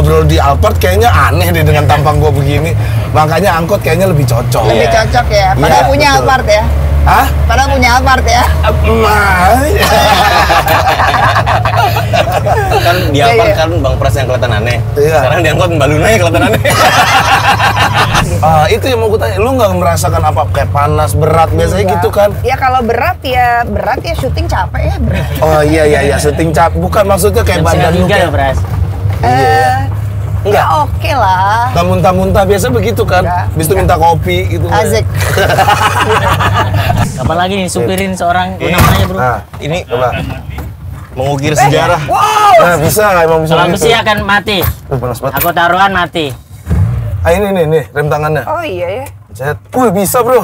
ngobrol di Alphard kayaknya aneh deh dengan tampang gua begini. Makanya angkot kayaknya lebih cocok. Lebih cocok ya. Padahal punya betul. Alphard ya. Hah? Padahal punya Alphard ya. Kan di Alphard kan Bang Pras yang kelihatan aneh. Iya. Sekarang di angkot Mbak Luna yang kelihatan aneh. Itu yang mau gue tanya, lu nggak merasakan apa kayak panas, berat biasanya Enggak. gitu kan? Ya kalau berat ya syuting capek ya berat. Oh iya syuting cap, bukan maksudnya kayak badan lu kayak Bras. Enggak. Ya oke lah. nggak muntah-muntah biasa begitu kan? Enggak. Habis itu minta kopi gitu. Asik. Apalagi nih supirin seorang namanya bro. Nah, Ini coba. mengukir sejarah. Wow. Nah, bisa emang bisa Kalau gitu. besi akan mati. Panas banget. Aku taruhan mati. Ini nih rem tangannya. Oh iya ya. Cet. Wih, bisa, Bro.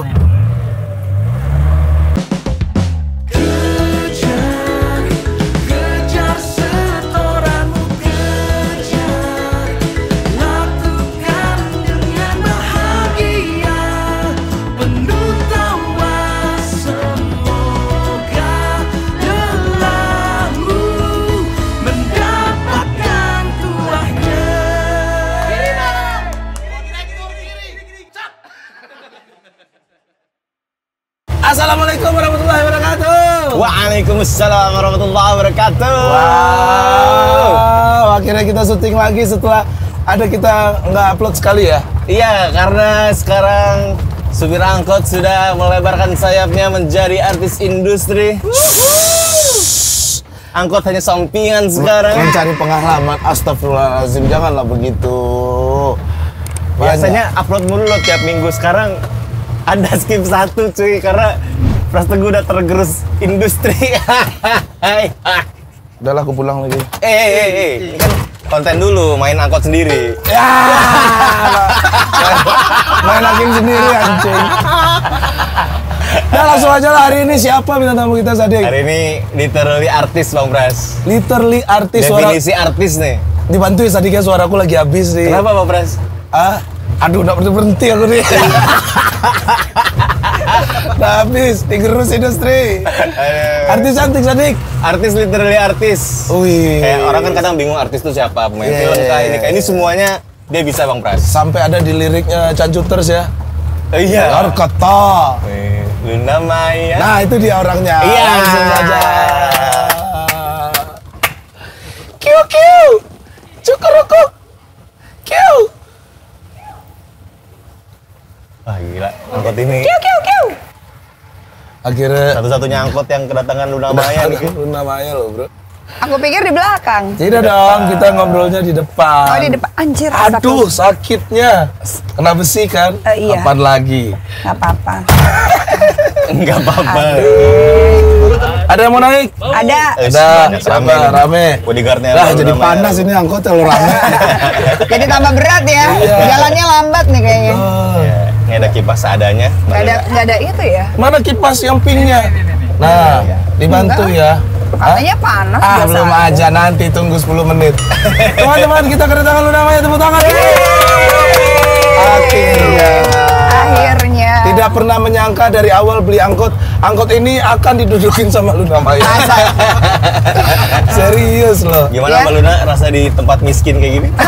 Assalamualaikum warahmatullahi wabarakatuh. Waalaikumsalam warahmatullahi wabarakatuh. Wow, akhirnya kita syuting lagi setelah kita nggak upload sekali ya. Iya, karena sekarang supir angkot sudah melebarkan sayapnya menjadi artis industri. Angkot hanya sampingan sekarang. Mencari pengalaman, astagfirullahaladzim, janganlah begitu. Biasanya upload mulu loh tiap minggu, sekarang ada skip satu cuy, karena Pras Teguh udah tergerus industri. Udahlah, aku pulang lagi. Ini kan konten dulu, main angkot sendiri. Ya, main hakim sendiri anjing. Nah, langsung aja lah, hari ini siapa bintang tamu kita, Sadik? Hari ini literally artis Bang Pras. Literally artis, suara. Definisi artis nih. Dibantu ya Sadiknya, suaraku lagi habis nih. Kenapa Bang Pras? Aduh, udah berhenti aku nih. Udah habis, digerus industri. Artis cantik, Sadik. Artis literally artis. Wih. Kayak orang kan kadang bingung artis itu siapa, pemain Iya, film iya, kah iya. ini. Kayak ini semuanya dia bisa Bang Pras. Sampai ada di liriknya Cancuters ya. Iya. Kata. Luna Maya. Nah, itu dia orangnya. Iya. Langsung aja. Kiu kiu. Cukurukuk. Kiu. Wah gila, angkot ini Kiu kiu kiu. Akhirnya satu-satunya angkot yang kedatangan Luna Maya nih. Luna Maya loh, Bro. Aku pikir di belakang. Tidak dong, kita ngobrolnya di depan. Oh di depan. Anjir. Aduh, sakitnya. Kena besi kan? Iya. Apaan lagi? Nggak apa-apa. Enggak apa-apa. Ada yang mau naik? Ada. Banyak, Rame, rame. Bodyguardnya Lah, Luna jadi Maya. panas ini angkot kalau rame. Jadi tambah berat ya. Iya. Jalannya lambat nih kayaknya. Ya, ini ada kipas seadanya. Nggak ada itu ya. Mana kipas yang pinknya? Nah, dibantu ya. Katanya panas. Ah, biasa belum aja, nanti tunggu 10 menit. Teman-teman, kita kedatangan Luna Maya, tepuk tangan. Akhirnya. Akhirnya. Tidak pernah menyangka dari awal beli angkot ini akan didudukin sama Luna Maya. Serius loh. Gimana Ya. Mbak Luna rasa di tempat miskin kayak gini?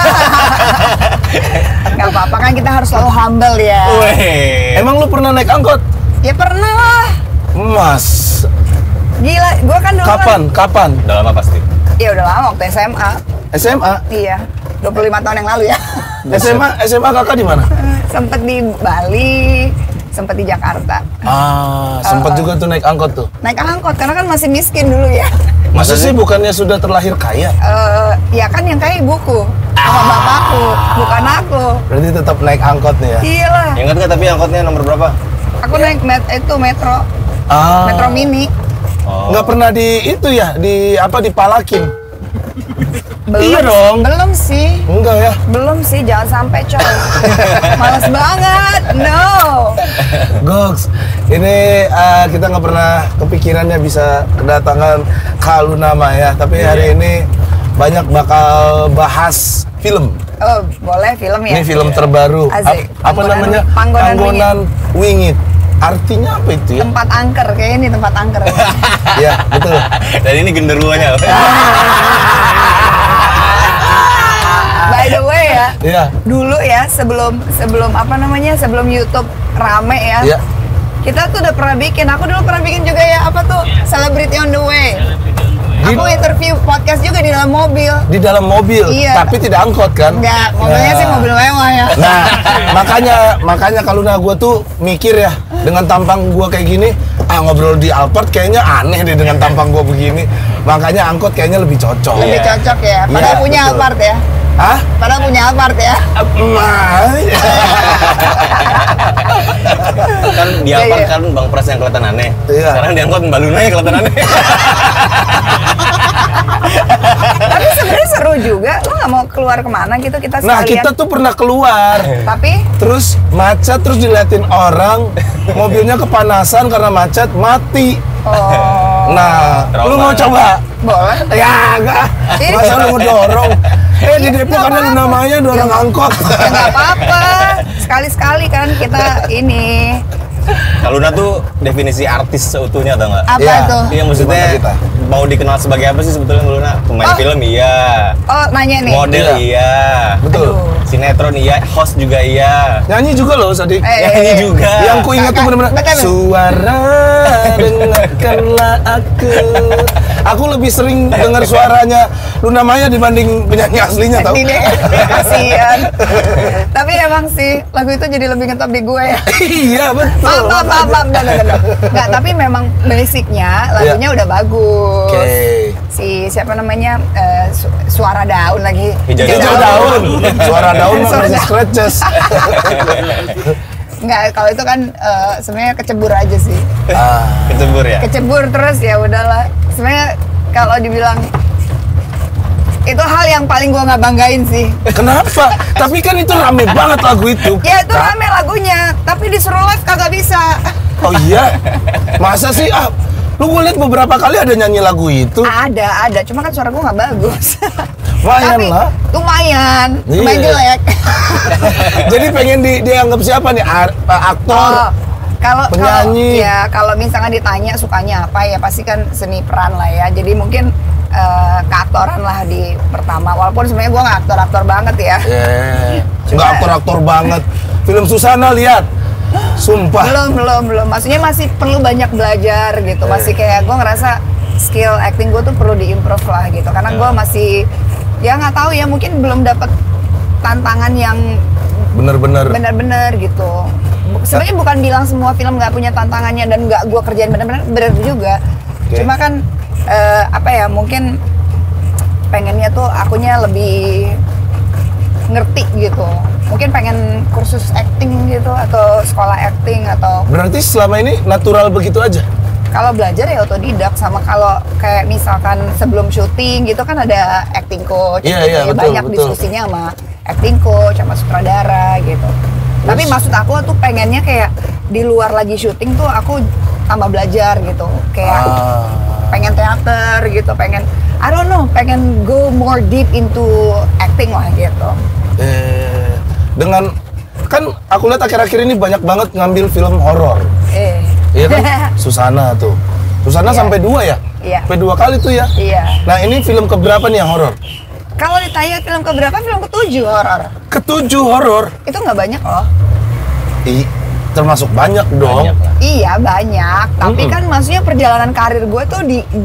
Nggak apa-apa kan, kita harus selalu humble ya. Weh. Emang lu pernah naik angkot? Ya pernah lah. Mas, Gila, gue kan dulu kapan? Udah lama pasti. Ya udah lama waktu SMA. SMA? Iya. 25 tahun yang lalu ya. SMA kakak di mana? Sempet di Bali, sempet di Jakarta. Sempet juga tuh naik angkot tuh. Naik angkot karena kan masih miskin dulu ya. Masa sih bukannya sudah terlahir kaya? Ya kan yang kaya ibuku sama bapakku, bukan aku. Berarti tetap naik angkot nih ya? Iya lah. Ingat nggak tapi angkotnya nomor berapa? Aku naik metro, Ah. metro mini. Oh. Nggak pernah dipalakin? Belum, Iya dong. Belum sih. Enggak ya? Belum sih, jangan sampai coy. Males banget, no. Goks, ini kita nggak pernah kepikirannya bisa kedatangan Kak Luna Maya, tapi hari ini banyak bakal bahas film. Oh, boleh film ya? Ini film terbaru. Asik. Apa namanya? Panggonan Wingit. Artinya apa itu ya? Tempat angker, kayaknya ini tempat angker. Iya, betul. Dan ini genderuwonya. By the ya. Iya. Dulu ya sebelum apa namanya sebelum YouTube rame ya. Iya. Kita tuh udah pernah bikin. Aku dulu pernah bikin juga ya apa tuh Celebrity on the Way. Aku interview podcast juga di dalam mobil. Di dalam mobil, Iya. tapi tidak angkot kan? Enggak, mobilnya sih mobil mewah ya. Nah, makanya kalau gue tuh mikir ya, dengan tampang gue kayak gini, ngobrol di Alphard kayaknya aneh deh dengan tampang gue begini. Makanya angkot kayaknya lebih cocok. Lebih cocok ya. Padahal Iya, punya betul. Alphard ya. Hah? Padahal punya Alphard ya. Kan di Iya, Alphard iya. kan Bang Pras yang kelihatan aneh. Iya. Sekarang diangkut Mbak Luna yang kelihatan aneh. Tapi sebenarnya seru juga. Lo nggak mau keluar kemana gitu kita sekalian. Nah, kita tuh pernah keluar. Tapi Terus macet, terus diliatin orang, mobilnya kepanasan karena macet, mati. Nah, lu Trauma. mau coba? boleh. Ya, enggak. Ini- Masa lu ngedorong? Di Depok Nggak ada apa-apa. namanya dorong angkot. Ya nggak apa-apa. Sekali-sekali kan kita ini Kalau Luna tuh definisi artis seutuhnya atau enggak? apa Iya. tuh? Iya maksudnya Gimana kita? mau dikenal sebagai apa sih sebetulnya Luna? Pemain Oh. film iya, Oh nanya nih. model Iya. iya, Betul. Aduh. sinetron iya, host juga iya. Nyanyi juga loh, Sadik. Nyanyi juga. Yang ku ingat tuh bener-bener Betul. suara dengarkanlah aku. Aku lebih sering dengar suaranya Luna Maya dibanding penyanyi aslinya tau. Ini deh, kasihan. Tapi emang sih lagu itu jadi lebih ngetop di gue ya. Iya betul. Maaf. Nggak, tapi memang basicnya lagunya udah bagus. Oke. Si siapa namanya Suara Daun lagi. Hijau Hijau daun. Suara daun mah Suara masih daun. scratches. Nggak, kalau itu kan sebenarnya kecebur aja sih. Kecebur ya. Kecebur terus ya udahlah. Sebenarnya kalau dibilang itu hal yang paling gua nggak banggain sih. Kenapa? Tapi kan itu rame banget lagu itu. Ya itu rame lagunya, tapi disuruh live kagak bisa. Oh iya? Masa sih? Lu gue liat beberapa kali ada nyanyi lagu itu. Ada, cuma kan suara gua nggak bagus. Lumayan Tapi lah. lumayan Iya. jelek. Jadi pengen dianggap siapa nih? Aktor? Oh, kalau Penyanyi. kalau misalnya ditanya sukanya apa ya pasti kan seni peran lah ya. Jadi mungkin keaktoran lah di pertama. Walaupun sebenarnya gua nggak aktor banget ya. Nggak Cuma- aktor-aktor banget. Film Susana lihat. Sumpah. Belum. Maksudnya masih perlu banyak belajar gitu. Masih kayak gue ngerasa skill acting gue tuh perlu diimprove lah gitu. Karena gue masih ya nggak tahu ya mungkin belum dapat tantangan yang Bener-bener. benar-benar gitu. Sebenarnya bukan bilang semua film nggak punya tantangannya dan nggak gue kerjain benar-benar benar juga. Oke. Cuma kan apa ya mungkin pengennya tuh akunya lebih ngerti gitu. Mungkin pengen kursus acting gitu atau sekolah acting atau Berarti selama ini natural begitu aja? kalau belajar ya otodidak sama kalau kayak misalkan sebelum syuting gitu kan ada acting coach Iya, gitu iya, ya, betul, banyak betul. diskusinya sama acting coach sama sutradara gitu. Tapi maksud aku tuh pengennya kayak di luar lagi syuting tuh aku tambah belajar gitu. Kayak pengen teater gitu, pengen I don't know, pengen go more deep into acting lah gitu. Dengan kan aku lihat akhir-akhir ini banyak banget ngambil film horor. Iya kan? Susana tuh. Susana Iya. sampai 2 ya? Iya. Sampai 2 kali tuh ya? Iya. Nah ini film keberapa nih yang horor? Kalau ditanya film keberapa, film ke-7 horor. Ke-7 horor. Itu nggak banyak loh. Termasuk banyak dong. Banyak lah. Iya banyak, tapi kan maksudnya perjalanan karir gue tuh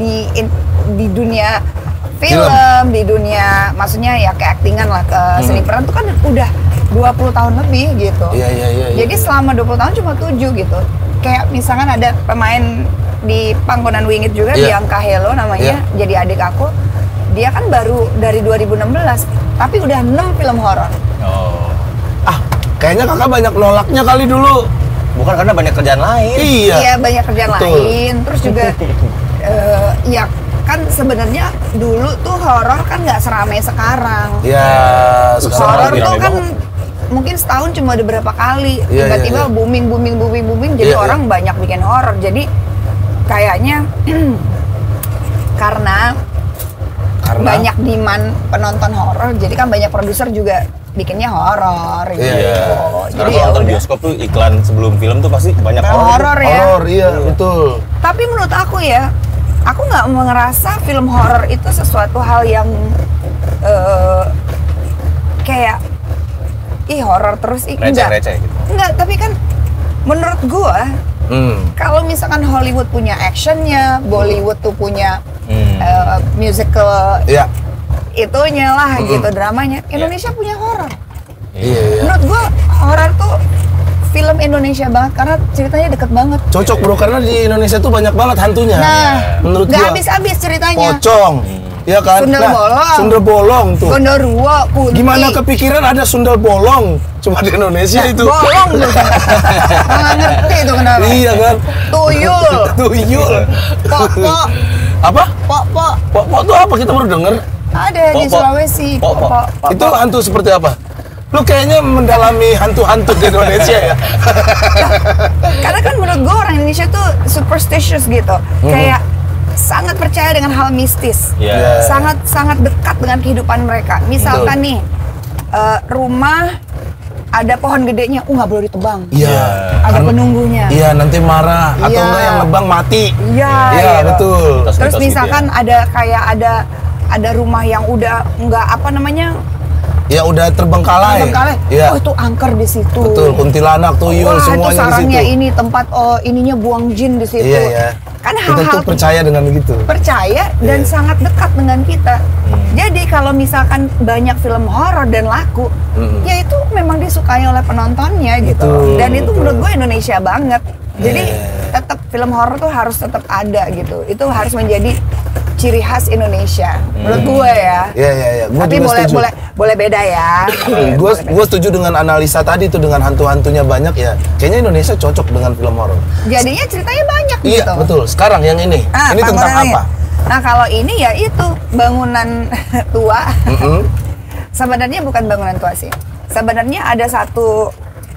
di dunia film, di dunia maksudnya ya keaktingan lah, ke seni peran tuh kan udah 20 tahun lebih gitu. Iya. Jadi selama 20 tahun cuma 7 gitu. Kayak misalkan ada pemain di Panggonan Wingit juga, Iya. Bianca Hello namanya, jadi adik aku. Dia kan baru dari 2016, tapi udah 6 film horor. Oh. Kayaknya kakak banyak nolaknya kali dulu. Bukan karena banyak kerjaan lain. Iya. Iya banyak kerjaan Betul. lain, terus juga ya kan sebenarnya dulu tuh horor kan nggak seramai sekarang. Ya, Horor sekarang lebih tuh rame kan banget. mungkin setahun cuma ada berapa kali, Iya, tiba-tiba iya, iya. booming, jadi Iya, orang banyak bikin horor. Jadi kayaknya karena banyak demand penonton horor, jadi kan banyak produser juga bikinnya horor gitu. Iya. Sekarang Jadi kalau ya nonton udah. bioskop tuh iklan sebelum film tuh pasti banyak Horor ya. Horor, iya, betul. Tapi menurut aku ya, aku nggak ngerasa film horor itu sesuatu hal yang kayak ih horor terus Receh-receh gitu. Enggak, tapi kan menurut gua kalau misalkan Hollywood punya actionnya, Bollywood tuh punya musical itunya lah gitu, dramanya. Indonesia punya horor. Menurut gua horor tuh film Indonesia banget karena ceritanya deket banget. Cocok bro, karena di Indonesia tuh banyak banget hantunya. Nah, menurut nggak gua habis-habis ceritanya. pocong. Iya kan? Sundel bolong. Sundel bolong tuh. Gondorwo, Kunti. Gimana kepikiran ada sundel bolong? Cuma di Indonesia itu. Bolong tuh. Nggak ngerti itu kenapa. Iya kan? Tuyul. Tuyul. Pok-pok. Apa? Pok-pok. Pok tuh apa? Kita baru denger. Ada di Pok-pok. Sulawesi. Pok-pok. Pok-pok. Itu hantu seperti apa? Lu kayaknya mendalami hantu-hantu di Indonesia ya. Karena kan menurut gue orang Indonesia tuh superstitious gitu. Kayak sangat percaya dengan hal mistis. Iya. Sangat dekat dengan kehidupan mereka. Misalkan nih, rumah ada pohon gedenya, nggak boleh ditebang. Iya. Ada Karena- penunggunya. Iya, nanti marah atau Iya. enggak yang nebang mati. Iya, Iya, gitu. betul. Terus Mitos-mitos misalkan ada kayak ada rumah yang udah nggak apa namanya Ya udah terbengkalai. terbengkalai. Iya. Oh itu angker di situ. Betul, kuntilanak, tuyul Wah, itu semuanya di sarangnya situ. ini tempat ininya buang jin di situ. Iya, iya. Kan Kita hal-hal tuh percaya dengan begitu. percaya dan Iya. sangat dekat dengan kita. Jadi kalau misalkan banyak film horor dan laku, ya itu memang disukai oleh penontonnya gitu. Betul, Dan itu betul. menurut gue Indonesia banget. Jadi Iya. tetap film horor tuh harus tetap ada gitu. Itu harus menjadi ciri khas Indonesia. Menurut gue ya. Iya, iya, iya. Gua Tapi juga boleh setuju. boleh beda ya. Gue setuju dengan analisa tadi tuh, dengan hantu-hantunya banyak ya. Kayaknya Indonesia cocok dengan film horor. Jadinya ceritanya banyak Iya, gitu. betul. Sekarang yang ini. Ini tentang bangunannya. apa? Nah kalau ini ya itu bangunan tua. Mm-mm. Sebenarnya bukan bangunan tua sih. Sebenarnya ada satu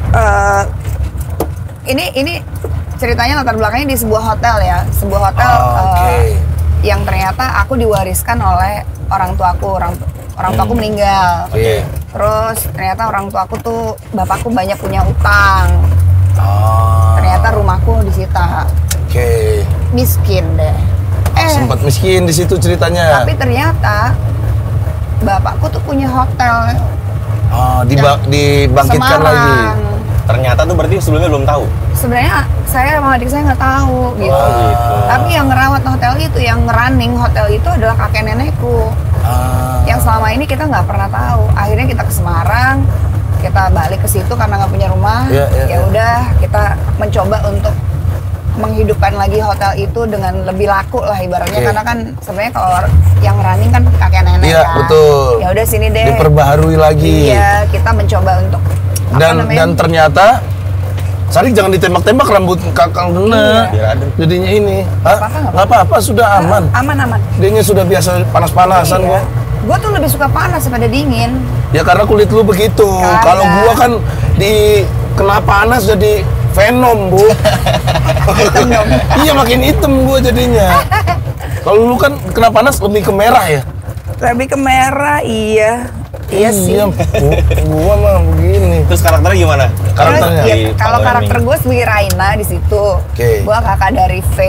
ini ceritanya latar belakangnya di sebuah hotel ya, sebuah hotel Oke. yang ternyata aku diwariskan oleh orang tuaku, orang tuaku meninggal. Oke. Terus ternyata orang tuaku tuh bapakku banyak punya utang. Oh. Ternyata rumahku disita, Oke. miskin deh. Sempat miskin di situ ceritanya. Tapi ternyata bapakku tuh punya hotel Oh, dibangkitkan Semarang. lagi. Ternyata tuh berarti sebelumnya belum tahu. Sebenarnya saya sama adik saya nggak tahu gitu. Oh, gitu. Tapi yang ngerawat hotel itu, yang ngerunning hotel itu adalah kakek nenekku. Yang selama ini kita nggak pernah tahu. Akhirnya kita ke Semarang, kita balik ke situ karena nggak punya rumah. Iya, iya, Ya udah, kita mencoba untuk menghidupkan lagi hotel itu dengan lebih laku lah ibaratnya. Oke. Karena kan sebenarnya kalau yang running kan kakek nenek Iya, kan. betul. Ya udah sini deh. Diperbaharui lagi. Iya, kita mencoba untuk Dan ternyata Sari jangan ditembak-tembak, rambut kakak kena. Iya. Biar adem. Jadinya ini. Hah? apa-apa, nggak Nggak apa-apa, sudah aman. aman. Dianya sudah biasa panas-panasan Iya. kok. Gue tuh lebih suka panas daripada dingin. Ya karena kulit lu begitu. Kagak. Kalau gua kan kena panas jadi Venom, Bu. Iya, makin hitam gua jadinya. Kalau lu kan kena panas lebih ke merah ya? Lebih ke merah, iya. Iya sih. Iya, gua mah begini. Terus karakternya gimana? Karakternya? Terus, ya, Di kalau Power karakter Rangers. gue sebagai Raina di situ, Oke. gue kakak dari V.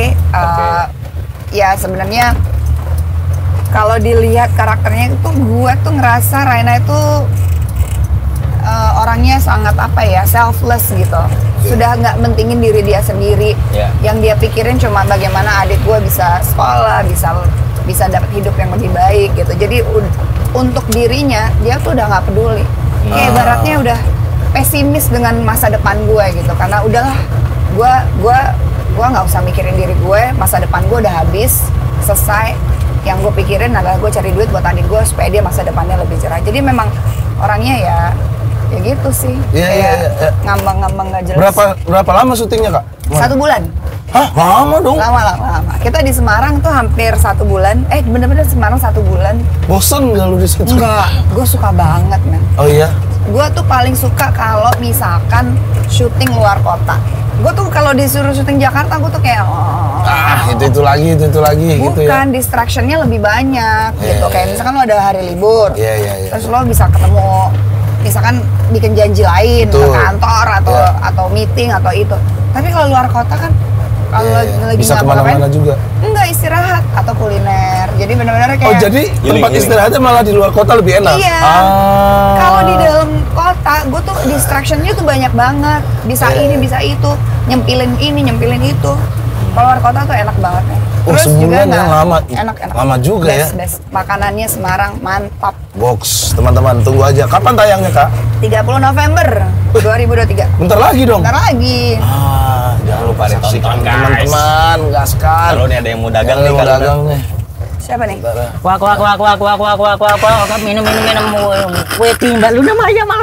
Ya sebenarnya kalau dilihat karakternya itu, gue tuh ngerasa Raina itu orangnya sangat apa ya, selfless gitu. Sudah nggak mentingin diri dia sendiri. Iya. Yang dia pikirin cuma bagaimana adik gue bisa sekolah, bisa dapat hidup yang lebih baik gitu. Jadi untuk dirinya dia tuh udah nggak peduli. Kayak ibaratnya udah pesimis dengan masa depan gue gitu. Karena udahlah, gue nggak usah mikirin diri gue. Masa depan gue udah habis, selesai. Yang gue pikirin adalah gue cari duit buat adik gue supaya dia masa depannya lebih cerah. Jadi memang orangnya ya gitu sih. Iya, Kayak iya. ngambang-ngambang nggak jelas. Berapa lama syutingnya, Kak? 1 bulan. Hah? Lama dong. Lama. Kita di Semarang tuh hampir 1 bulan. Bener-bener Semarang 1 bulan. Bosen nggak lu di situ? Enggak, gue suka banget, men. Oh iya. Gue tuh paling suka kalau misalkan syuting luar kota. Gue tuh kalau disuruh syuting Jakarta, gue tuh kayak Itu lagi gitu ya. bukan, distractionnya lebih banyak gitu. Iya, Kayak iya. misalkan lo ada hari libur, Iya. terus lo bisa ketemu, misalkan bikin janji lain ke Betul. kantor atau Iya. atau meeting atau itu. Tapi kalau luar kota kan, kalau Iya, lagi bisa nggak kemana-mana ngapain, juga. enggak istirahat atau kuliner. Jadi benar-benar kayak Oh jadi tempat Healing. istirahatnya malah di luar kota lebih enak? Iya. Ah. Kalau di dalam kota, distractionnya tuh banyak banget. Bisa Iya. ini, bisa itu, nyempilin ini, nyempilin itu. Keluar kota tuh enak banget ya. Oh, sebulan nah, yang lama. Enak. Lama juga ya. Best. Makanannya Semarang mantap. Goks, teman-teman, tunggu aja. Kapan tayangnya, Kak? 30 November 2023. Bentar lagi dong. Bentar lagi. Jangan lupa Ditonton, saksikan guys. teman-teman, gaskan. Kalau nih ada yang mau dagang Yang nih mau kalau dagang nih. Siapa nih? Bentar ya. Kuak, minum, kue timbal lu namanya mau.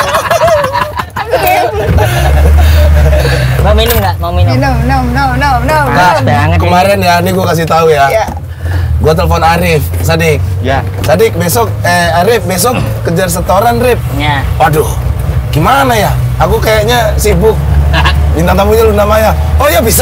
Mau minum nggak? Mau minum? No. Panas banget ini. Kemarin ya, ini gue kasih tahu ya. Ya. Gue telepon Arif, Sadik. Ya. Sadik, Arif besok kejar setoran, Rip. Ya. Waduh, gimana ya? Aku kayaknya sibuk. Bintang tamunya Luna Maya. Oh ya bisa.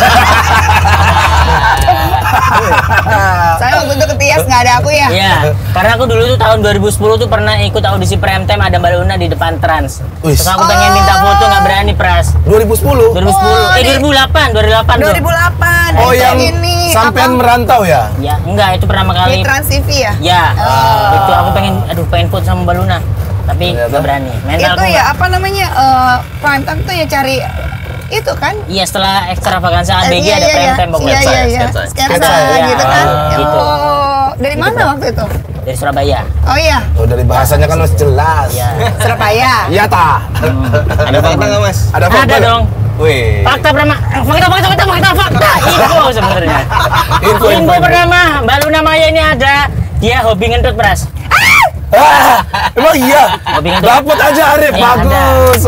Saya waktu itu ke Tias nggak ada aku ya. Iya, karena aku dulu tuh tahun 2010 tuh pernah ikut audisi prime time ada Mbak Luna di depan Trans. Wih. Terus aku pengen minta foto nggak berani pras. 2010. 2010, Oh, 2008 tuh. 2008. Oh yang ini sampean merantau ya? Ya, enggak itu pertama di kali. Trans TV ya. Ya, itu aku pengen foto sama Mbak Luna. Tapi Ternyata. nggak berani. Mental Itu aku ya nggak. apa namanya prime time tuh ya cari itu kan. Iya, setelah extravaganza ABG ada prime time pokoknya. Iya. Sketsa. Sketsa Iya. gitu kan. Gitu. Oh, dari mana waktu itu? Dari Surabaya. Oh iya, Oh dari bahasanya kan masih jelas. Iya. Surabaya. Iya ta. Ada fakta nggak mas? Ada fakta Ada nggak? dong. Wih. Fakta pertama, fakta. Info sebenarnya. Info. Info pertama, Mbak Luna Maya ini ada dia hobi ngentut pras. Emang iya. Hobi ngentut. Dapat aja Arif. Iya, Bagus.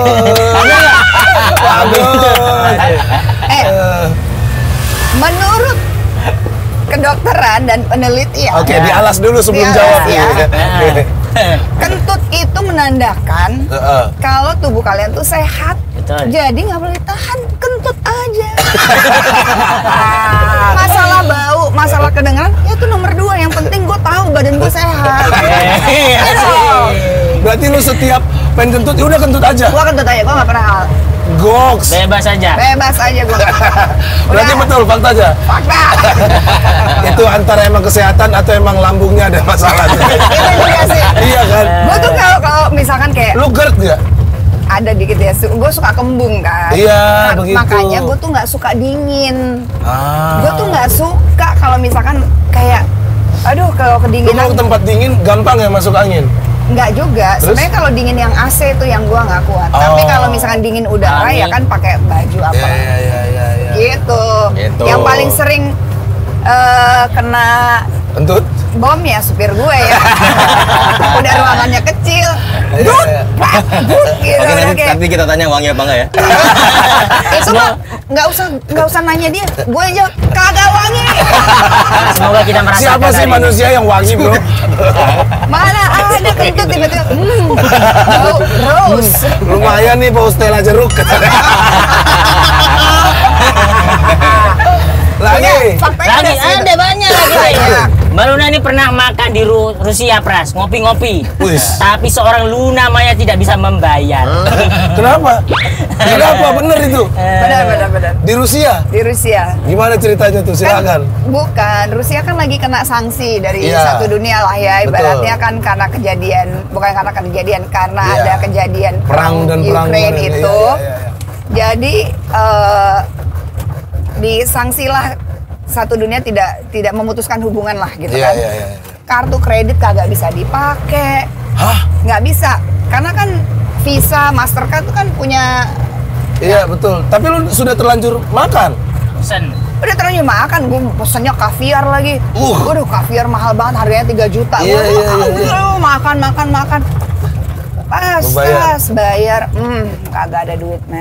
Bagus. Menurut kedokteran dan penelitian, Oke, dialas dulu sebelum Dialas, jawab. ya. Iya. kentut itu menandakan Heeh. kalau tubuh kalian tuh sehat. Betul. Jadi nggak boleh tahan, kentut aja. Masalah bau, masalah kedengaran, ya itu nomor 2. Yang penting gue tahu badan gue sehat. Iya Aduh. Berarti lu setiap pengen kentut, ya udah kentut aja. Gue kentut aja, gue nggak pernah hal. Goks. Bebas aja. Bebas aja gue. Berarti betul, fakta aja. Fakta. Itu antara emang kesehatan atau emang lambungnya ada masalah. Itu juga sih. Iya kan? Gue tuh kalau misalkan kayak Lu GERD nggak? ada dikit ya, gue suka kembung kan. Iya, begitu. Makanya gue tuh nggak suka dingin. Ah. Gue tuh nggak suka kalau misalkan kayak, aduh kalau Lu kedinginan. kalau ke tempat dingin gampang ya masuk angin. Nggak juga. Terus? Sebenarnya kalau dingin yang AC itu yang gua nggak kuat. Tapi Oh. kalau misalkan dingin udara ya Angin. kan pakai baju apa. Iya. Gitu. Gitu. Yang paling sering kena Kentut? bom ya supir gue ya. Udah ruangannya kecil. Dut, Iya. gitu. Oke, Udah nanti, kayak, nanti kita tanya wangi apa enggak ya? itu mah nggak usah nanya dia. Gue aja kagak wangi. Semoga kita merasakan Siapa sih hari ini. manusia yang wangi, Bro? Mana ada kentut tiba-tiba. Bau rose. Lumayan nih bau Stella jeruk. Lagi. Faktanya Lagi sih. ada banyak lagi. Banyak. Mbak Luna ini pernah makan di Rusia pras, ngopi-ngopi. Wis. Tapi seorang Luna Maya tidak bisa membayar. Kenapa? Kenapa? Bener itu. Benar. Di Rusia. Di Rusia. Gimana ceritanya tuh? Silakan. Bukan, Rusia kan lagi kena sanksi dari Iya. satu dunia lah ya. Betul. Ibaratnya kan karena kejadian, bukan karena kejadian, karena Iya. ada kejadian Perang dan perang Ukraine kemarin. itu. Iya. Jadi disangsilah satu dunia tidak memutuskan hubungan lah gitu kan. Iya. Kartu kredit kagak bisa dipakai, Hah? nggak bisa, karena kan Visa, Mastercard itu kan punya. Iya betul. Tapi lu sudah terlanjur makan. Pesen. Udah terlanjur makan, gue pesennya kaviar lagi. Waduh, kaviar mahal banget, harganya 3 juta. Iya, Gua, iya. makan. Pas, Lu bayar? bayar. Kagak ada duit, men.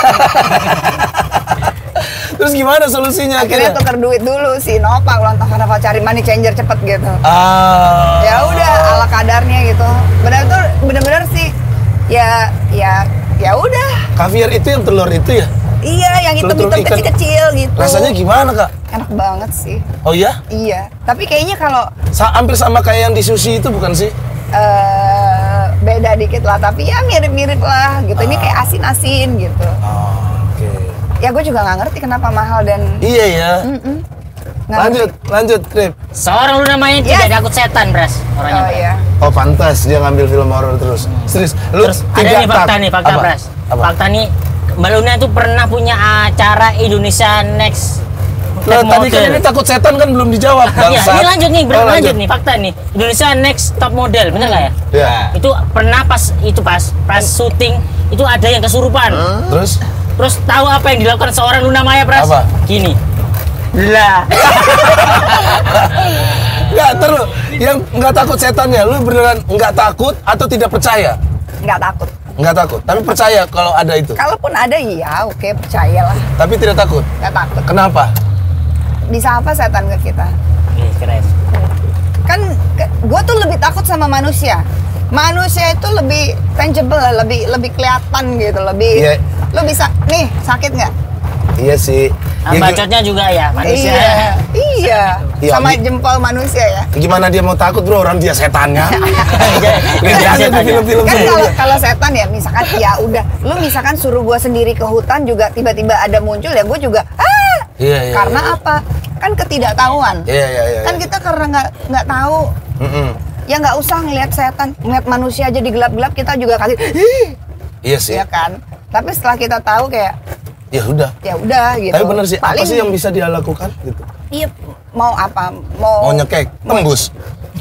Terus gimana solusinya Akhirnya akhirnya? tuker duit dulu sih, Nopal ulang tahun apa cari money changer cepet gitu. Ah. Ya udah, ala kadarnya gitu. Bener-bener sih, ya udah. Kaviar itu yang telur itu ya? Iya, yang Telur-telur hitam-hitam ikan. kecil-kecil gitu. Rasanya gimana, Kak? Enak banget sih. Oh iya? Iya, tapi kayaknya kalau Hampir sama kayak yang di sushi itu bukan sih? beda dikit lah, tapi ya mirip-mirip lah gitu. Ini kayak asin-asin gitu. Oh, oke. Ya gue juga nggak ngerti kenapa mahal dan Iya ya. Lanjut, Krip. Seorang Luna Maya tidak takut setan, Bras. Orangnya. Oh iya. Oh pantas dia ngambil film horor terus. Serius, lu Terus ada tidak nih fakta nih, fakta apa? Bras. Apa? Fakta nih, Mbak Luna itu pernah punya acara Indonesia Next Lah, Top tadi kan Model. ini takut setan kan belum dijawab. Iya, bangsat. ini lanjut nih, Oh, lanjut nih fakta nih. Indonesia Next Top Model, bener nggak ya? Ya. Itu pernah pas syuting itu ada yang kesurupan. Terus Tahu apa yang dilakukan seorang Luna Maya, Pras? Apa? Gini. Lah. enggak terus yang enggak takut setannya, lu beneran enggak takut atau tidak percaya? Nggak takut. Enggak takut, tapi percaya kalau ada itu. Kalaupun ada iya, oke percayalah. Tapi tidak takut. Nggak takut. Kenapa? Bisa apa setan ke kita? Keren. Kan gue tuh lebih takut sama manusia. Manusia itu lebih tangible lah, lebih kelihatan gitu, lebih. Iya. Lu bisa nih sakit nggak? Iya sih. Ya, Bacotnya juga ya manusia. Iya. Iya, Sama Bi. jempol manusia ya. gimana dia mau takut bro, orang dia setannya. Jadi Lihat aja di setannya. film-film Kan tuh. kalau setan ya misalkan ya udah, lu misalkan suruh gua sendiri ke hutan juga tiba-tiba ada muncul ya gua juga Iya, iya, karena iya. apa? Kan ketidaktahuan. Iya. Kan kita karena nggak tahu. Mm-mm. Ya nggak usah ngelihat setan, ngelihat manusia aja di gelap-gelap kita juga kasih, "Ih!" Iya sih. ya kan. Tapi setelah kita tahu kayak Ya udah. ya udah gitu. Tapi bener sih, apa Paling- sih yang bisa dia lakukan gitu? Iya, mau apa? Mau nyekek, tembus.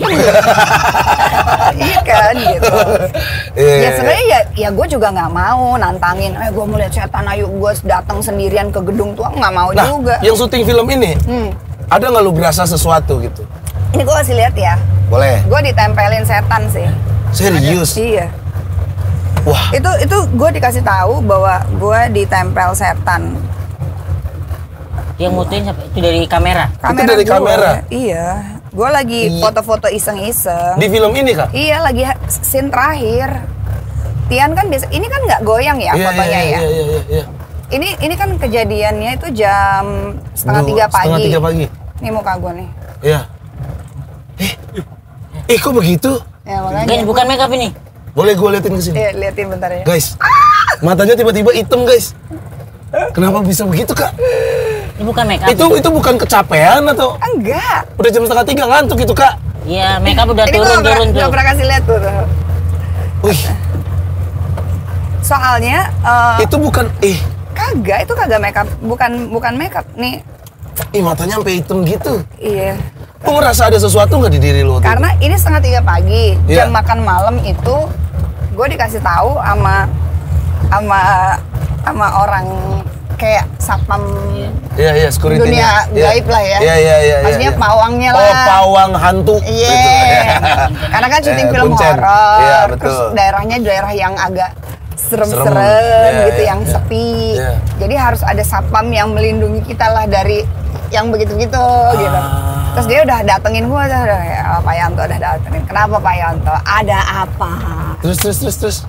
Iya kan gitu. Iya. Ya sebenarnya ya gue juga nggak mau nantangin. Gue mau lihat setan, ayo gue datang sendirian ke gedung tua, nggak mau Nah, juga. yang syuting film ini, ada nggak lu berasa sesuatu gitu? Ini gue kasih lihat ya. Boleh. Gue ditempelin setan sih. Serius? Iya. Wah. Itu gue dikasih tahu bahwa gue ditempel setan. Yang mutuin siapa? Itu dari kamera. dari gue. kamera? Iya. Gue lagi foto-foto iseng-iseng. Di film ini kak? Iya, lagi scene terakhir. Tian kan biasa, ini kan nggak goyang ya fotonya ya. Iya. Ini kan kejadiannya itu jam setengah 3 pagi. Setengah 3 pagi. Ini muka gue nih. Iya. Kok begitu? Ya Guys, makanya. bukan makeup ini. Boleh gue liatin ke sini? Iya, liatin bentar ya. Guys, matanya tiba-tiba hitam guys. Kenapa bisa begitu kak? Ini bukan makeup. Itu bukan kecapean atau Enggak. udah jam setengah 3 ngantuk itu kak? Iya, makeup udah Ini gue turun tuh. nggak pernah kasih lihat tuh. Wih, Soalnya itu bukan kagak, itu kagak makeup, bukan makeup nih. matanya sampai hitam gitu. Iya. Lu ngerasa ada sesuatu nggak di diri lu? Karena ini setengah 3 pagi, Iya. jam makan malam itu gue dikasih tahu sama orang kayak satpam Iya, security. dunia gaib lah ya. Iya. Maksudnya pawangnya Oh, lah. pawang hantu. Iya. Gitu. Karena kan syuting film Kuncen. horor. Iya, Terus betul. daerahnya daerah yang agak serem-serem Serem. Iya, gitu, iya, yang iya. sepi. Iya. Jadi harus ada satpam yang melindungi kita lah dari yang begitu-begitu gitu. Terus dia udah datengin gua, ya, Pak Yanto udah datengin. Kenapa Pak Yanto? Ada apa? Terus.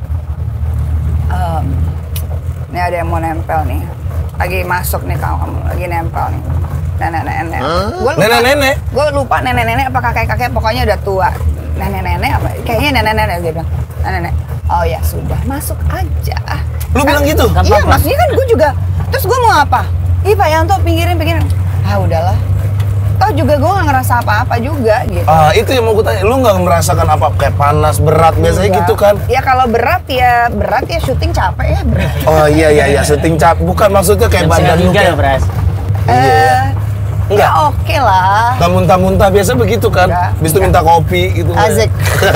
Ini ada yang mau nempel nih. Lagi masuk nih kamu, lagi nempel nih. Nenek-nenek. Gua lupa. Nenek-nenek? Gue lupa nenek-nenek apa kakek-kakek, pokoknya udah tua. Nenek-nenek apa? Kayaknya nenek-nenek dia bilang. Nenek-nenek. Oh ya sudah, masuk aja. Lu bilang gitu? Iya, maksudnya kan gue juga. Terus gue mau apa? Ih Pak Yanto pinggirin. Ah udahlah. Toh juga gue gak ngerasa apa-apa juga gitu. Itu yang mau gue tanya. Lu nggak merasakan apa kayak panas, berat biasanya Enggak. gitu kan? Ya kalau berat ya syuting capek ya berat. Oh iya, syuting cap. Bukan maksudnya kayak Jam badan lu 3 kayak loh, Bras. Iya. Ya oke lah. nggak muntah-muntah biasa begitu kan? Enggak, Habis itu minta kopi gitu. Asik.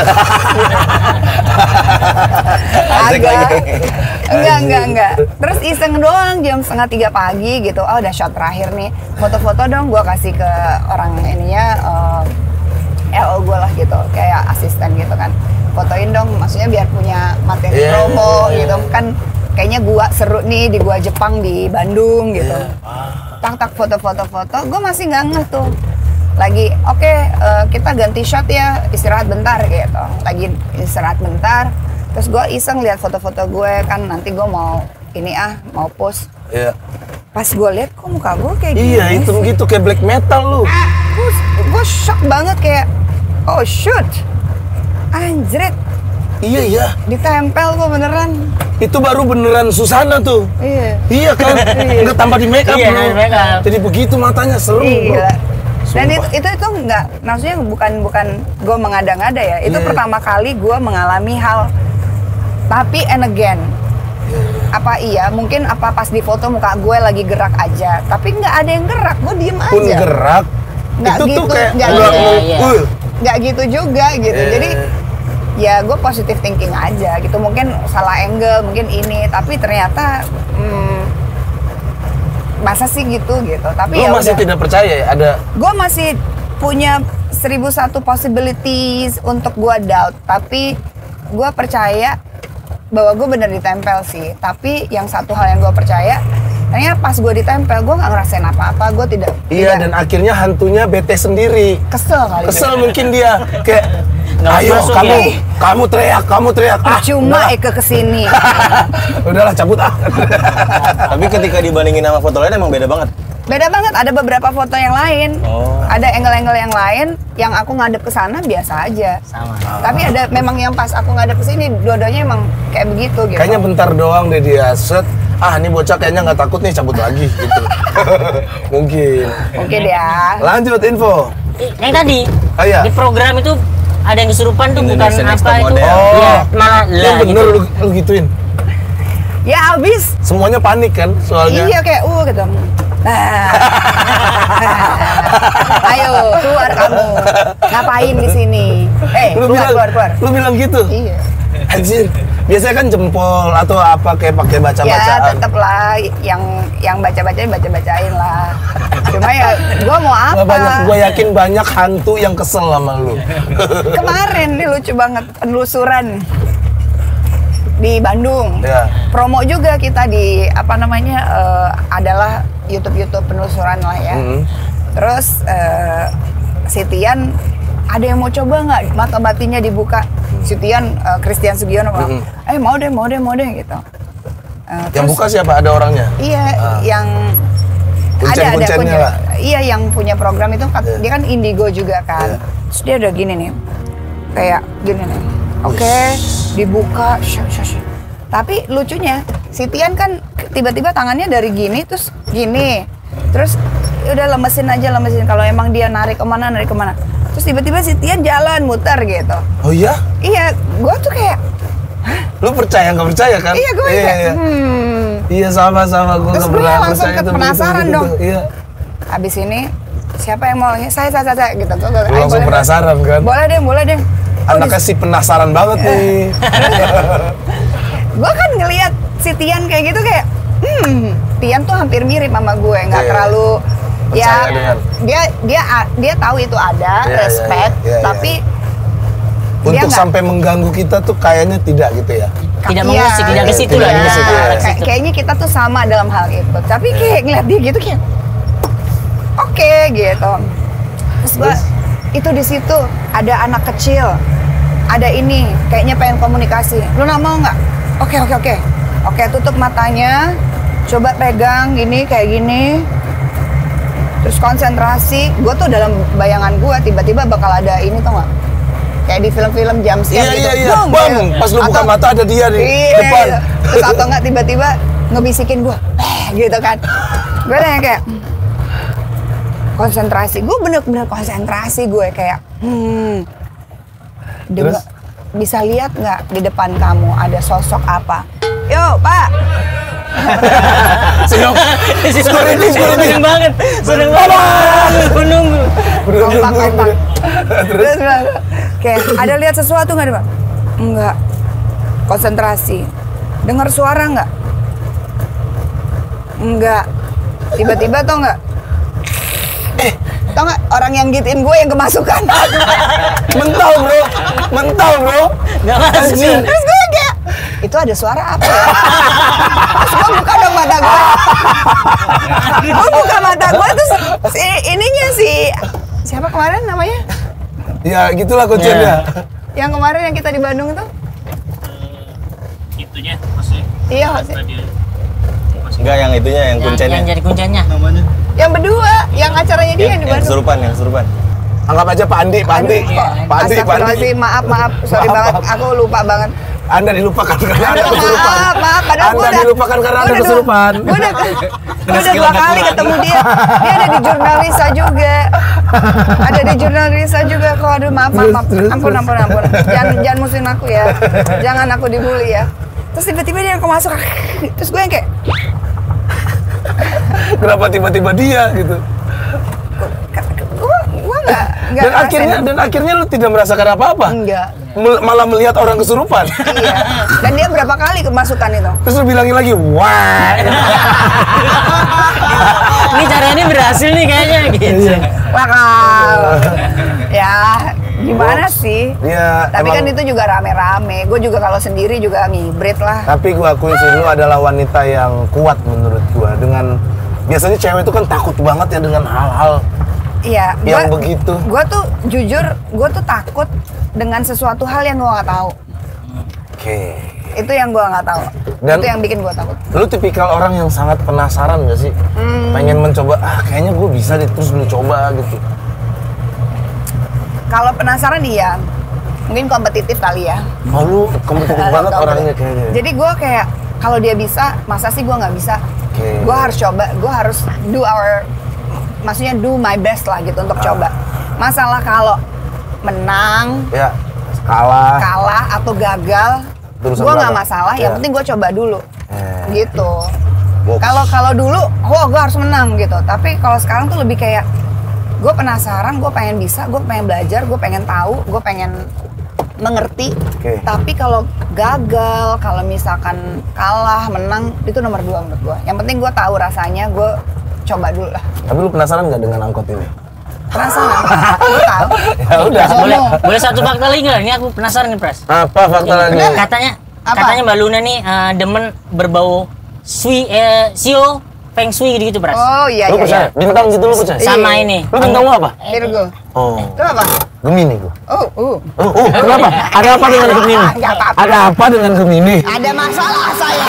Asik lagi. Enggak. Terus iseng doang jam setengah 3 pagi gitu. Oh udah shot terakhir nih. Foto-foto dong gua kasih ke orang ininya LO gue lah gitu. Kayak asisten gitu kan. Fotoin dong maksudnya biar punya materi Iya, promo iya. gitu kan. Kayaknya gua seru nih di gua Jepang di Bandung gitu. Tak foto-foto, gue masih nggak ngeh tuh. Lagi, oke, kita ganti shot ya, istirahat bentar gitu. Lagi istirahat bentar, terus gue iseng lihat foto-foto gue kan nanti gue mau mau post. Iya. Pas gue lihat kok muka gue kayak gini. Iya, hitam gitu kayak black metal lu. Gue shock banget kayak, oh shoot, anjrit, Iya. ditempel gue beneran. Itu baru beneran Susana tuh. Iya. Iya kan? Nggak tambah di make up Iya, bro. di make up. Jadi begitu matanya serem bro. Iya. Dan itu nggak, maksudnya bukan gue mengada-ngada ya. Itu pertama kali gue mengalami hal, tapi and again. Apa iya, mungkin apa pas di foto muka gue lagi gerak aja, tapi nggak ada yang gerak, gue diem aja. Pun gerak, nggak itu gitu, tuh kayak nggak gitu juga gitu. Jadi ya gue positive thinking aja gitu. Mungkin salah angle, mungkin ini, tapi ternyata masa sih gitu. Tapi lu ya masih tidak percaya ya ada? Gue masih punya 1001 possibilities untuk gue doubt, tapi gue percaya bahwa gue bener ditempel sih. Tapi yang satu hal yang gue percaya, ternyata pas gue ditempel gue nggak ngerasain apa-apa. Gue tidak. Dan akhirnya hantunya bete sendiri. Kesel mungkin dia kayak ayo kamu teriak. Cuma Eke kesini. Udahlah cabut Tapi ketika dibandingin sama foto lain emang beda banget. Beda banget, ada beberapa foto yang lain. Ada angle-angle yang lain yang aku ngadep ke sana biasa aja. Sama. Tapi ada memang yang pas aku ngadep ke sini dua-duanya emang kayak begitu gitu. Kayaknya bentar doang deh dia set. Ini bocah kayaknya nggak takut nih, cabut lagi gitu. Mungkin ya. Lanjut info. Yang tadi Iya. di program itu ada yang kesurupan tuh bukan Indonesia Next apa Top itu. Model. Iya, malah Yang bener gitu. lu gituin. Ya abis. Semuanya panik kan soalnya. Iya kayak gitu. Ayo keluar kamu. Ngapain di sini? Keluar. Lu bilang gitu? Iya. Anjir. Biasanya kan jempol atau apa kayak pakai Ya baca-bacaan. tetep lah yang baca-bacain lah. Cuma ya gue mau apa? Gue yakin banyak hantu yang kesel sama lu. Kemarin nih lucu banget penelusuran di Bandung. Ya. Promo juga kita di adalah YouTube penelusuran lah ya. Terus si Tian ada yang mau coba nggak mata batinnya dibuka? Si Tian Christian Sugiono bilang, mau deh gitu. Yang buka siapa? Ada orangnya? Iya, yang Kuncen-kuncennya lah. Iya, yang punya program itu dia kan Indigo juga kan. Terus dia ada gini nih, kayak gini nih. Oke, dibuka, tapi lucunya si Tian kan tiba-tiba tangannya dari gini terus gini, terus udah lemesin kalau emang dia narik kemana. Terus tiba-tiba si Tian jalan muter gitu. Oh iya? Iya, gue tuh kayak, Lu percaya nggak percaya kan? iya gue kayak, Iya sama gue Terus nggak gue pernah langsung percaya itu, penasaran gitu. dong. Iya. Abis ini siapa yang mau? Saya gitu. Lu langsung penasaran kan? Boleh deh. Anaknya si penasaran banget nih. Gue kan ngelihat si Tian kayak gitu kayak, Tian tuh hampir mirip sama gue, nggak terlalu. Ya, dia tahu itu ada respect, tapi untuk sampai mengganggu kita tuh kayaknya tidak gitu ya. Tidak mengusik, tidak ke situ lah. Kayaknya kita tuh sama dalam hal itu. Tapi kayak ngeliat dia gitu kayak, oke gitu. Terus gue itu di situ ada anak kecil, ada ini kayaknya pengen komunikasi. Lu mau nggak? Oke, tutup matanya, coba pegang gini kayak gini. Terus konsentrasi, gue tuh dalam bayangan gue tiba-tiba bakal ada ini tuh nggak? Kayak di film-film jumpscare gitu. Iya. Bang, pas lu buka mata ada dia di depan. Iya. Terus atau nggak tiba-tiba ngebisikin gue, gitu kan? Gue kayak konsentrasi, gue bener-bener konsentrasi gue kayak, bisa lihat nggak di depan kamu ada sosok apa? Yo, Pak. Seneng banget. Menunggu. Kompak. Terus kayak ada lihat sesuatu nggak, Pak? Enggak. Konsentrasi. Dengar suara nggak? Enggak. Tiba-tiba tau nggak? Tau nggak orang yang gituin gue yang kemasukan? Mental bro. Nggak masuk. Terus gue kayak, itu ada suara apa ya? Terus gue buka dong mata gue. Gue buka mata gue terus siapa kemarin namanya? Ya gitulah kuncinya. Yang kemarin yang kita di Bandung tuh? Itunya maksudnya. Iya sih. Enggak, yang itunya, yang kuncennya. Yang jadi kuncennya. Namanya. Yang berdua, yang acaranya dia yang di Yang Bandung. kesurupan. Anggap aja Pak Andi. Astagfirullahaladzim, maaf, sorry banget, aku lupa banget. Anda dilupakan karena Anda kesurupan. Maaf, padahal Anda dilupakan karena Anda kesurupan. Gue udah 2 kali ketemu dia. Dia ada di Jurnalisa juga. Ada di Jurnalisa juga kok. Aduh, maaf. Ampun. Jangan musuhin aku ya. Jangan aku dibully ya. Terus tiba-tiba dia masuk. Terus gue yang kayak, Kenapa tiba-tiba dia gitu? gue nggak Dan akhirnya lu tidak merasakan apa-apa. Enggak. Malah melihat orang kesurupan. Iya. Dan dia berapa kali kemasukan itu? Terus lu bilangin lagi, wah. Ini caranya berhasil nih kayaknya gitu. Wakal. Ya, gimana sih? Ya, Tapi emang- kan itu juga rame-rame. Gue juga kalau sendiri juga ngibrit lah. Tapi gua akui sih lu adalah wanita yang kuat menurut gua. Dengan biasanya cewek itu kan takut banget ya dengan hal-hal Iya. yang begitu. Gue tuh jujur, gue tuh takut dengan sesuatu hal yang gue nggak tahu. Oke. Itu yang gue nggak tahu. Dan- Itu yang bikin gue takut. Lu tipikal orang yang sangat penasaran gak sih? Pengen mencoba, kayaknya gue bisa deh, terus lu coba gitu. Kalau penasaran iya, mungkin kompetitif kali ya. Oh lu kompetitif banget orangnya kayaknya. Jadi gue kayak kalau dia bisa, masa sih gue nggak bisa? Oke. Gue harus coba, gue harus maksudnya do my best lah gitu untuk coba. Masalah kalau menang, Ya, kalah. atau gagal, Urusan gue nggak belakang. masalah. Ya. Yang penting gue coba dulu, gitu. Box. Kalau dulu, gue harus menang gitu. Tapi kalau sekarang tuh lebih kayak gue penasaran, gue pengen bisa, gue pengen belajar, gue pengen tahu, gue pengen mengerti. Oke. Tapi kalau gagal, kalau misalkan kalah, menang, itu nomor 2 menurut gue. Yang penting gue tahu rasanya, gue coba dulu lah. Tapi lu penasaran gak dengan angkot ini? Penasaran? Gue tahu. Ya udah. Boleh satu fakta lagi nggak? Ini aku penasaran nih, Pres. Apa fakta lagi? Katanya Mbak Luna nih demen berbau sio, feng shui gitu, Pres. Oh iya, Lu iya, percaya? iya. Bintang gitu lu percaya? Sama Iya. ini. Lu bintang lu apa? Virgo. Oh, Itu apa? Gemini gua. Oh. Kenapa? Ada apa dengan Gemini? Nggak apa-apa. Ada apa dengan Gemini? Ada masalah saya.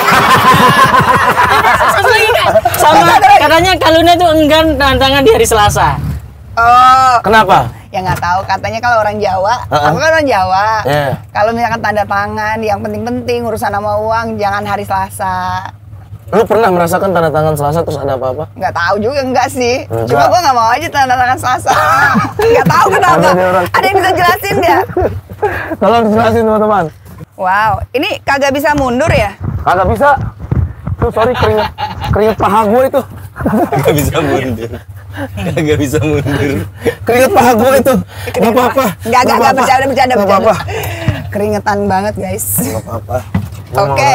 Sama katanya Kaluna tuh enggan tantangan di hari Selasa. Oh. Kenapa? Ya nggak tahu, katanya kalau orang Jawa, Uh-uh. aku kan orang Jawa. Iya. Kalau misalkan tanda tangan yang penting-penting urusan sama uang jangan hari Selasa. Lu pernah merasakan tanda tangan Selasa terus ada apa-apa? Nggak tahu juga, enggak sih. Enggak. Cuma gua nggak mau aja tanda tangan Selasa. Nggak tahu kenapa. Ada dia orang. Ada yang bisa jelasin ya? Tolong jelasin teman-teman. Wow, ini kagak bisa mundur ya? Kagak bisa. Tuh sorry keringet paha gue itu. Gak bisa mundur. Gak bisa mundur. Keringet paha gue itu. Gak apa-apa. Nggak bercanda. Gak apa-apa. Keringetan banget guys. Gak apa-apa. Oke.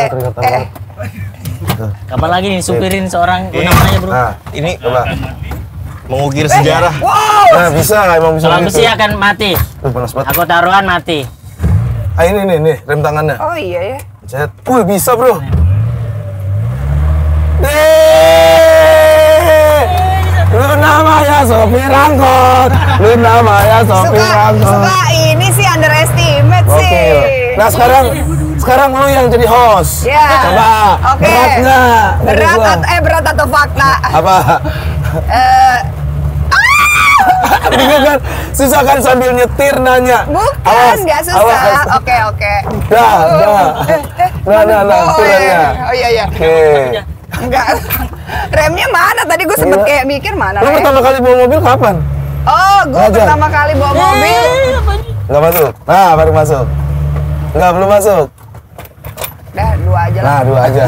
Kapan lagi nih supirin seorang namanya, Bro? Nah, Ini coba. mengukir sejarah. Wow. Nah, bisa, emang bisa Kalau begitu. besi akan mati. Tuh, panas banget. Aku taruhan mati. Ah, ini, rem tangannya. Oh iya ya. Cet. Wih, bisa, Bro. Lu namanya sopir angkot. Lu namanya sopir angkot. Suka ini sih underestimate sih. Oke. Nah, sekarang lu yang jadi host. Ya. Coba. Oke. Berat nggak? dari gua? Berat atau fakta? Apa? Bingung kan? Susah kan sambil nyetir nanya. Bukan, nggak susah. Awas. Oke. Dah. Nah, Oh turunnya. iya. Oke. Enggak. Remnya mana? Tadi gue sempet kayak mikir mana Lu rem. pertama kali bawa mobil kapan? Oh, gue Belajar. pertama kali bawa mobil. Nggak masuk. Nah, baru masuk. Nggak, belum masuk. Udah, 2 aja lah. Nah, 2 aja.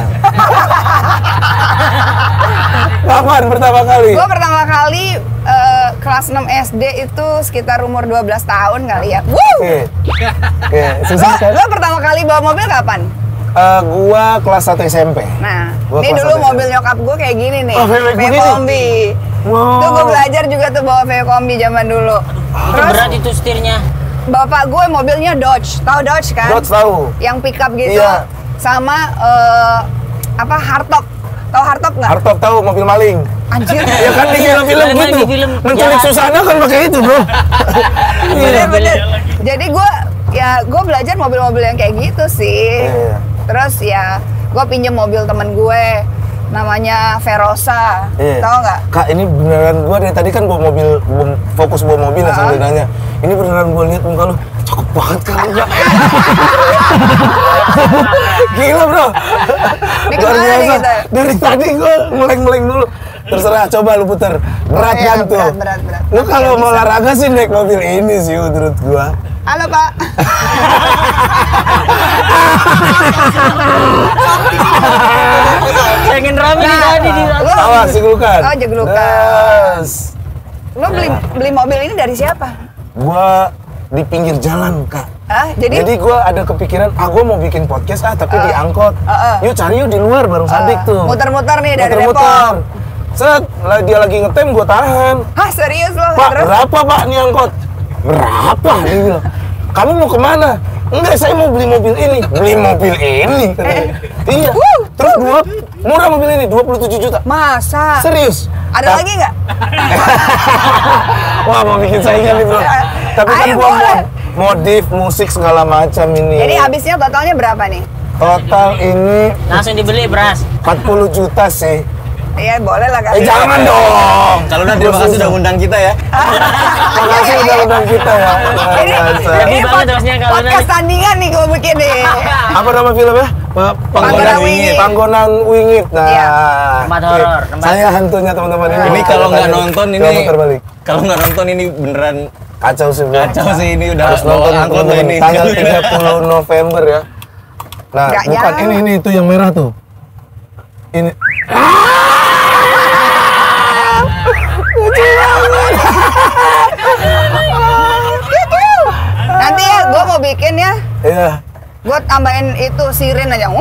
Kapan pertama kali? Gue pertama kali kelas 6 SD itu sekitar umur 12 tahun kali ya. Oke. Susah kan? Lo pertama kali bawa mobil kapan? Gua kelas 1 SMP. Nah, Gua ini kelas dulu 1 mobil nyokap gue kayak gini nih. Oh, VW begini? kombi. Wow. Tuh gue belajar juga tuh bawa VW kombi zaman dulu. Itu Terus berat itu setirnya. bapak gue mobilnya Dodge. Tahu Dodge kan? Dodge tahu. Yang pickup gitu. Iya. Sama hardtop. Tahu hardtop nggak? Hardtop tahu, mobil maling. Anjir. Ya kan di film-film Emang gitu. di film Menculik jahat. Susana kan pakai itu, Bro. Bener. Jadi gue belajar mobil-mobil yang kayak gitu sih. Iya. Terus ya gue pinjem mobil temen gue namanya Verosa. Iya. Tahu nggak? Kak, ini beneran gua dari tadi kan bawa mobil, fokus bawa mobil ya sambil nanya. Ini beneran gua lihat muka lu cakep banget kalungnya. Gila bro. Ini Luar kemana nih biasa. kita? Dari tadi gue meleng-meleng dulu. Terserah, coba lu putar. Berat Oh, iya, kan tuh. berat. Lu Tapi kalau ya mau bisa. olahraga sih naik mobil ini sih menurut gua. Halo Pak. Pengen rame nih tadi di Lo, Awas, jeglukan. Oh, jeglukan. Yes. lo beli mobil ini dari siapa? Gua di pinggir jalan, Kak. Hah? Jadi gua ada kepikiran, gua mau bikin podcast tapi diangkut. Yuk cari yuk di luar bareng Sadik tuh. Muter-muter nih dari Muter-muter. Depok. Set, dia lagi ngetem gua tahan. Hah, serius lo? Pak, Terus? berapa Pak nih angkot? Berapa? Dia bilang. Kamu mau kemana? Enggak, saya mau beli mobil ini. Beli mobil ini? Katanya. Iya. Terus murah mobil ini, 27 juta. Masa? Serius? Ada lagi nggak? Wah, mau bikin saingan nih bro. Tapi kan Ayo, gua boleh. modif musik segala macam ini. Jadi habisnya totalnya berapa nih? Total ini langsung dibeli beras. 40 juta sih. Iya, boleh lah kan. Jangan dong. Kalau udah terima kasih udah ngundang kita ya. Makasih udah undang kita ya. Ini, Masa. Lebih ini banget harusnya kalau podcast tandingan nih gue bikin nih. Apa nama filmnya? Panggonan Wingit. Panggonan Wingit. Nah, Iya. Tempat oke. horor, tempat- Saya hantunya teman-teman ini. Ini kalau nggak nonton Coba ini muter balik. kalau nggak nonton ini beneran Kacau sih, bro. kacau sih ini udah Harus nonton angkot teman-teman. ini. Tanggal 30 November ya. Nah, Nggak bukan jauh. ini itu yang merah tuh. Ini. Nanti ya, gue mau bikin ya. Iya. Gue tambahin itu sirin aja.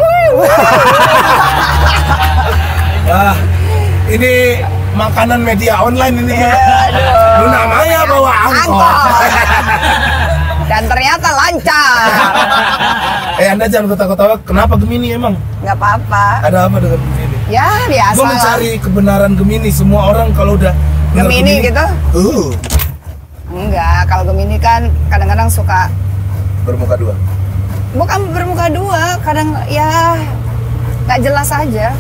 Wah, ini makanan media online ini. Lu namanya bawa angkot. Dan ternyata lancar. Anda jangan ketawa-ketawa. Kenapa Gemini emang? Nggak apa-apa. Ada apa dengan Gemini? Ya biasa Gue lah. mencari kebenaran Gemini. Semua orang kalau udah dengar Gemini gitu? Uh, Enggak, kalau Gemini kan kadang-kadang suka bermuka dua. bukan bermuka dua, kadang ya nggak jelas aja.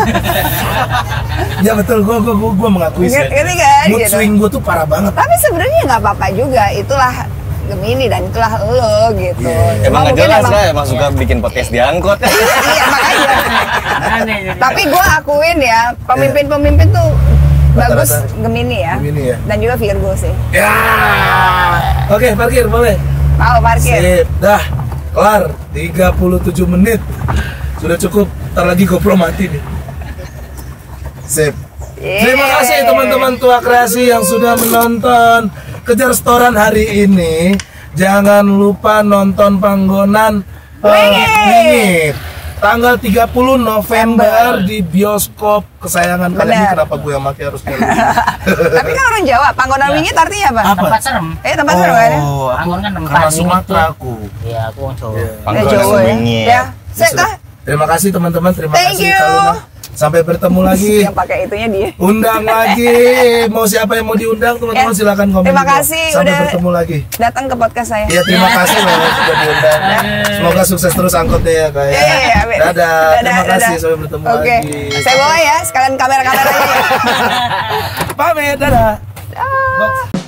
Ya betul, gue mengakui sih. Gitu kan? Mood Gitu. swing gue tuh parah banget. Tapi sebenarnya nggak apa-apa juga, itulah Gemini dan itulah lo gitu. Iya. Emang nggak mungkin jelas lah, emang suka bikin podcast di angkot. Iya makanya. Aneh, jadi. Tapi gue akuin ya, pemimpin-pemimpin tuh bagus Rata-rata Gemini ya. Gemini ya. Dan juga Virgo sih. Ya. Oke, parkir boleh. Mau parkir. Sip, dah. Kelar 37 menit. Sudah cukup. Ntar lagi GoPro mati nih. Sip. Terima kasih teman-teman Tua Kreasi yang sudah menonton Kejar Setoran hari ini. Jangan lupa nonton Panggonan Wingit tanggal 30 November di bioskop kesayangan kalian. Ini Benar. kenapa gue yang pakai harus nyari? Tapi kan orang Jawa, Panggonan Wingit artinya apa? Apa? Tempat serem. Tempat seru kan ya? Oh, Panggonan kan tempat karena wingit Sumatera tuh. aku. Iya, aku orang Jawa. Iya. Panggonan Jawa ya. Wingit. Ya, Sek, Terima kasih teman-teman, terima Thank kasih you. Kaluna. Sampai bertemu lagi. yang pakai itunya dia. Undang lagi. Mau siapa yang mau diundang teman-teman Ya, silakan komen. terima juga. kasih Sampai udah- bertemu lagi. Datang ke podcast saya. Iya terima kasih loh sudah diundang. Semoga sukses terus angkotnya ya kak. Iya, iya, amin. Dadah. Terima kasih dadah. sampai bertemu Oke, lagi. saya bawa ya sekalian kamera-kameranya. Pamit dadah. Ah. Box.